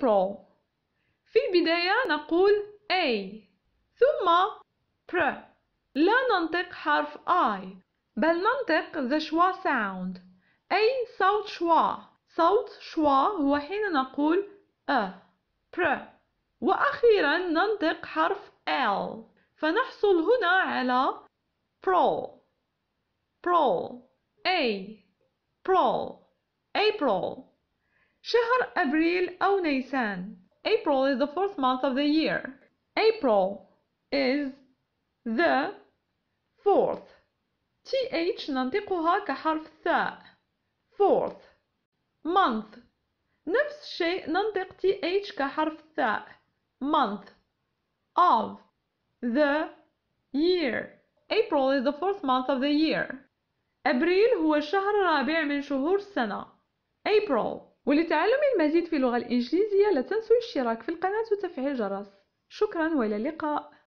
April. في البداية نقول A ثم pr. لا ننطق حرف I بل ننطق the schwa sound أي صوت شوا. صوت شوا هو حين نقول pr. وأخيرا ننطق حرف L فنحصل هنا على pro. April. شهر أبريل أو نيسان. April is the fourth month of the year. April is the fourth. th ننطقها كحرف ثاء. fourth. month نفس الشيء ننطق th كحرف ثاء. month of the year. April is the fourth month of the year. أبريل هو الشهر الرابع من شهور السنة. April. ولتعلم المزيد في اللغة الإنجليزية لا تنسوا الاشتراك في القناة وتفعيل الجرس. شكرا وإلى اللقاء.